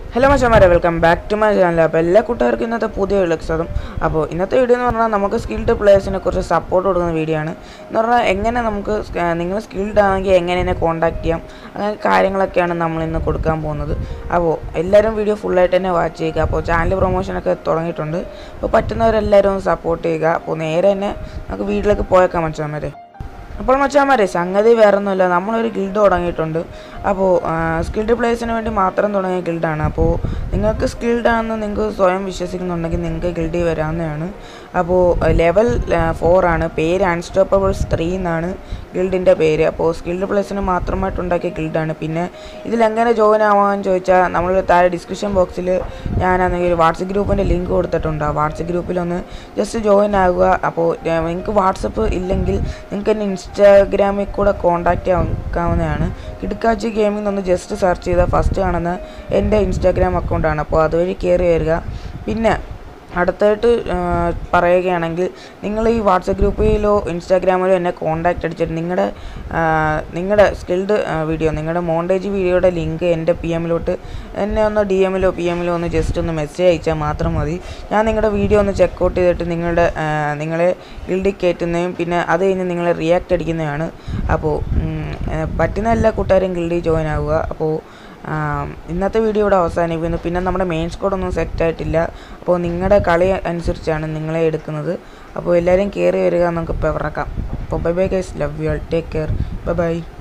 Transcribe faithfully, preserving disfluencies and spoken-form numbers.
Hello മച്ചാമാരെ, welcome back to my channel. അപ്പോൾ എല്ലാ കൂട്ടുകാർക്കും ഇന്നത്തെ പുതിയ വിളക്സതും. അപ്പോൾ ഇന്നത്തെ വീഡിയോ എന്ന് പറഞ്ഞാൽ നമുക്ക് സ്കിൽഡ് പ്ലേയേഴ്സിനെ കുറിച്ച് സപ്പോർട്ട് കൊടുക്കുന്ന വീഡിയോ ആണ്. എന്ന് പറഞ്ഞാൽ എങ്ങനെ നമുക്ക് നിങ്ങൾ സ്കിൽഡ് ആണെങ്കിൽ എങ്ങനെ എന്നെ കോൺടാക്ട് ചെയ്യാം, അങ്ങനെ കാര്യങ്ങളൊക്കെയാണ് നമ്മൾ ഇന്ന് കൊടുക്കാൻ പോകുന്നത്. അപ്പോൾ എല്ലാവരും വീഡിയോ ഫുള്ളായിട്ട് തന്നെ വാച്ച് ചെയ്യുക. അപ്പോൾ ചാനൽ പ്രൊമോഷനൊക്കെ തുടങ്ങിയിട്ടുണ്ട്. അപ്പോൾ പറ്റുന്നവരെല്ലാവരും ഒന്ന് സപ്പോർട്ട് ചെയ്യുക. അപ്പോൾ നേരെ തന്നെ നമുക്ക് വീട്ടിലേക്ക് പോയേക്കാം മച്ചാമാരെ. അപ്പോൾ മച്ചാമാരെ, സംഗതി വേറെ ഒന്നുമില്ല, നമ്മളൊരു ഗിൽഡ് തുടങ്ങിയിട്ടുണ്ട്. അപ്പോൾ സ്കിൽഡ് പ്ലേയേഴ്സിന് വേണ്ടി മാത്രം തുടങ്ങിയ ഗിൽഡാണ്. അപ്പോൾ നിങ്ങൾക്ക് സ്കിൽഡാണെന്ന് നിങ്ങൾക്ക് സ്വയം വിശ്വസിക്കുന്നുണ്ടെങ്കിൽ നിങ്ങൾക്ക് ഗിൽഡിൽ വരാവുന്നതാണ്. അപ്പോൾ ലെവൽ ഫോറാണ്, പേര് അൺസ്റ്റോപ്പബിൾസ് ത്രീ എന്നാണ് ഗിൽഡിൻ്റെ പേര്. അപ്പോൾ സ്കിൽഡ് പ്ലേയേഴ്സിന് മാത്രമായിട്ടുണ്ടാക്കിയ ഗിൽഡാണ്. പിന്നെ ഇതിലെങ്ങനെ ജോയിൻ ആവാമെന്ന് ചോദിച്ചാൽ നമ്മൾ താഴെ ഡിസ്ക്രിപ്ഷൻ ബോക്സിൽ ഞാനാണെങ്കിൽ ഒരു വാട്സപ്പ് ഗ്രൂപ്പിൻ്റെ ലിങ്ക് കൊടുത്തിട്ടുണ്ട്. ആ വാട്സപ്പ് ഗ്രൂപ്പിലൊന്ന് ജസ്റ്റ് ജോയിൻ ആകുക. അപ്പോൾ നിങ്ങൾക്ക് വാട്സപ്പ് ഇല്ലെങ്കിൽ നിങ്ങൾക്ക് എന്നെ ഇൻസ്റ്റാഗ്രാമിൽ കൂടെ കോൺടാക്റ്റ് ആക്കാവുന്നതാണ്. കിടക്കാച്ചി ഗെയിമിംഗ് ഒന്ന് ജസ്റ്റ് സെർച്ച് ചെയ്താൽ ഫസ്റ്റ് കാണുന്ന എൻ്റെ ഇൻസ്റ്റാഗ്രാം അക്കൗണ്ടാണ്. അപ്പോൾ അതുവഴി കയറി വരിക. പിന്നെ അടുത്തായിട്ട് പറയുകയാണെങ്കിൽ നിങ്ങൾ ഈ വാട്സപ്പ് ഗ്രൂപ്പിലോ ഇൻസ്റ്റാഗ്രാമിലോ എന്നെ കോൺടാക്റ്റ് അടിച്ചിട്ട് നിങ്ങളുടെ നിങ്ങളുടെ സ്കിൽഡ് വീഡിയോ, നിങ്ങളുടെ മോണ്ടേജ് വീഡിയോയുടെ ലിങ്ക് എൻ്റെ പി എമ്മിലോട്ട് എന്നെ ഒന്ന് ഡി എമ്മിലോ പി എമ്മിലോ ഒന്ന് ജസ്റ്റ് ഒന്ന് മെസ്സേജ് അയച്ചാൽ മാത്രം മതി. ഞാൻ നിങ്ങളുടെ വീഡിയോ ഒന്ന് ചെക്കൗട്ട് ചെയ്തിട്ട് നിങ്ങളുടെ നിങ്ങളെ ഗിൽഡിൽ കയറ്റുന്നതും പിന്നെ അത് കഴിഞ്ഞ് നിങ്ങളെ റിയാക്റ്റ് അടിക്കുന്നതാണ്. അപ്പോൾ പറ്റുന്ന എല്ലാ കൂട്ടുകാരും ഗിൽഡിൽ ജോയിൻ ആവുക. അപ്പോൾ ഇന്നത്തെ വീഡിയോ ഇവിടെ അവസാനിക്കുന്നു. പിന്നെ നമ്മുടെ മെയിൻ സ്കോഡൊന്നും സെറ്റായിട്ടില്ല. അപ്പോൾ നിങ്ങളുടെ കളി അനുസരിച്ചാണ് നിങ്ങളെ എടുക്കുന്നത്. അപ്പോൾ എല്ലാവരും കയറി വരിക, നമുക്ക് ഇപ്പോൾ ഇറക്കാം. അപ്പോൾ bye bye guys, love you all, take care, bye by.